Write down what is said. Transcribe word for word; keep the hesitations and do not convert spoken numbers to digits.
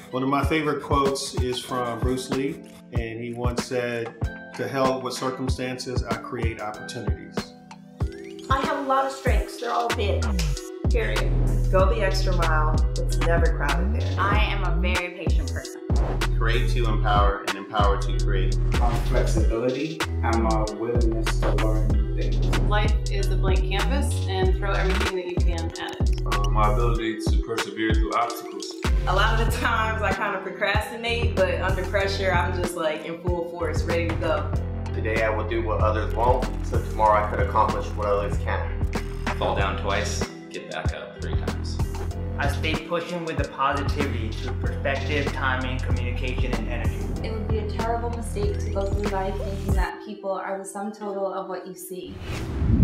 One of my favorite quotes is from Bruce Lee, and he once said, "To hell with circumstances, I create opportunities." I have a lot of strengths. They're all big. Period. Go the extra mile. It's never crowded there. I am a very patient person. Create to empower and empower to create. My flexibility and my willingness to learn new things. Life is a blank canvas, and throw everything that you can at it. Uh, my ability to persevere through obstacles. A lot of the times I kind of procrastinate, but under pressure I'm just like in full force, ready to go. Today I will do what others won't, so tomorrow I could accomplish what others can. Fall down twice, get back up three times. I stay pushing with the positivity through perspective, timing, communication, and energy. It would be a terrible mistake to go through life thinking that people are the sum total of what you see.